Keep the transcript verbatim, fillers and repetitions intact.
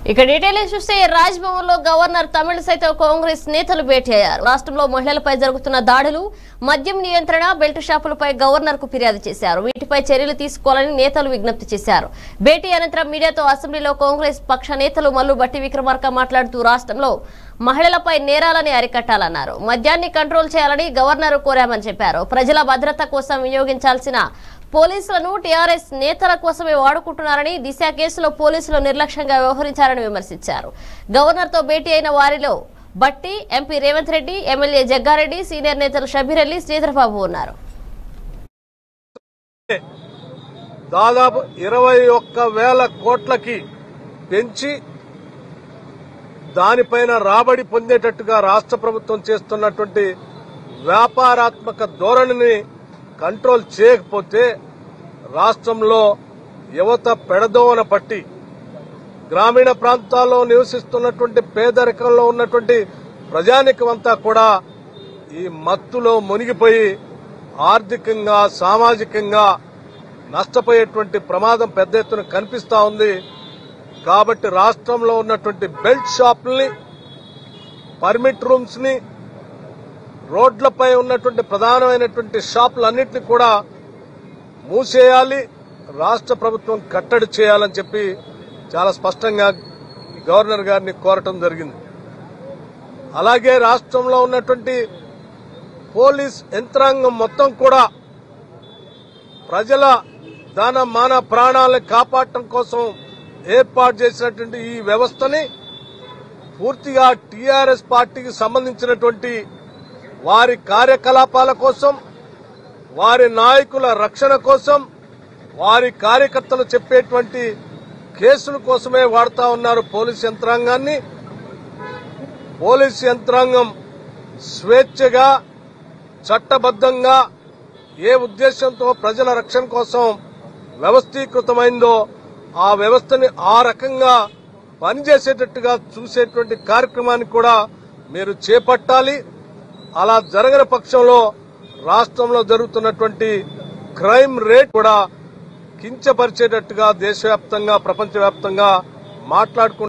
ఇక డీటెయిల్స్ చూస్తే రాజ్భవన్ లో గవర్నర్ తమిళసైతో కాంగ్రెస్ నేతలు భేటీ అయ్యారు. రాష్ట్రంలో మహిళలపై జరుగుతున్న దాడులు, మద్యం నియంత్రణ, బెల్ట్ షాపులపై గవర్నర్ కు ఫిర్యాదు చేశారు. వీటిపై చర్యలు తీసుకోవాలని నేతలు విజ్ఞప్తి చేశారు. భేటీ అనంతరం మీడియాతో అసెంబ్లీలో కాంగ్రెస్ పక్ష నేతలు మల్లు భట్టి విక్రమార్క మాట్లాడుతూ రాష్ట్రంలో మహిళలపై నేరాలని అరికట్టాలన్నారు. మద్యాన్ని కంట్రోల్ చేయాలని గవర్నర్ కోరామని చెప్పారు. ప్రజల భద్రత కోసం వినియోగించాల్సిన పోలీసులను టీఆర్ఎస్ నేతల కోసమే వాడుకుంటున్నారని, దిశ కేసులో పోలీసులు నిర్లక్ష్యంగా వ్యవహరించారని విమర్శించారు. గవర్నర్ తో భేటీ అయిన వారిలో Bhatti, MP Revanth Reddy, MLA Jaggareddy, senior నేతలు షబీర్ అలీ, శ్రీధర్బాబు ఉన్నారు. దాదాపు ఇరవై ఒక్క వేల కోట్లకి పెంచి దానిపైన రాబడి పొందేటట్టుగా రాష్ట్ర ప్రభుత్వం చేస్తున్నటువంటి వ్యాపారాత్మక ధోరణిని కంట్రోల్ చేయకపోతే రాష్ట్రంలో యువత పెడదోవన పట్టి గ్రామీణ ప్రాంతాల్లో నివసిస్తున్నటువంటి పేదరికంలో ఉన్నటువంటి ప్రజానికమంతా కూడా ఈ మత్తులో మునిగిపోయి ఆర్థికంగా, సామాజికంగా నష్టపోయేటువంటి ప్రమాదం పెద్ద ఎత్తున కనిపిస్తా ఉంది. కాబట్టి రాష్ట్రంలో ఉన్నటువంటి బెల్ట్ షాపుల్ని, పర్మిట్ రూమ్స్ ని, రోడ్లపై ఉన్నటువంటి ప్రధానమైనటువంటి షాపులన్నింటినీ కూడా మూసేయాలి, రాష్ట్ర ప్రభుత్వం కట్టడి చేయాలని చెప్పి చాలా స్పష్టంగా గవర్నర్ గారిని కోరటం జరిగింది. అలాగే రాష్ట్రంలో ఉన్నటువంటి పోలీస్ యంత్రాంగం మొత్తం కూడా ప్రజల ధన మాన ప్రాణాలను కాపాడటం కోసం ఏర్పాటు చేసినటువంటి ఈ వ్యవస్థని పూర్తిగా టీఆర్ఎస్ పార్టీకి సంబంధించినటువంటి వారి కార్యకలాపాల కోసం, వారి నాయకుల రక్షణ కోసం, వారి కార్యకర్తలు చెప్పేటువంటి కేసుల కోసమే వాడుతా ఉన్నారు పోలీస్ యంత్రాంగాన్ని. పోలీస్ యంత్రాంగం స్వేచ్ఛగా, చట్టబద్దంగా ఏ ఉద్దేశంతో ప్రజల రక్షణ కోసం వ్యవస్థీకృతమైందో ఆ వ్యవస్థని ఆ రకంగా పనిచేసేటట్టుగా చూసేటువంటి కార్యక్రమాన్ని కూడా మీరు చేపట్టాలి. అలా జరగని పక్షంలో రాష్ట్రంలో జరుగుతున్నటువంటి క్రైమ్ రేట్ కూడా కించపరిచేటట్టుగా దేశవ్యాప్తంగా, ప్రపంచవ్యాప్తంగా మాట్లాడుకుంటున్నారు.